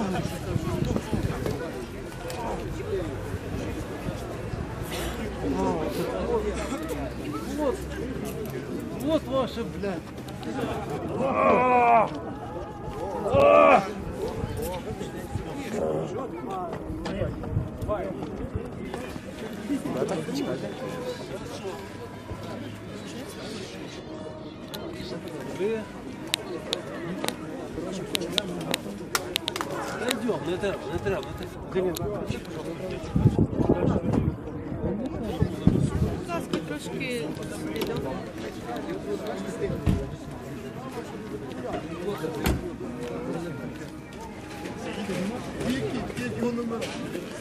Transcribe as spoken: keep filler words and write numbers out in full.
Вот, вот ваше, блядь. Вы... Дойдем, не треба, не треба, не треба. Будь ласка, трошки слідом. Тільки, тільки номера.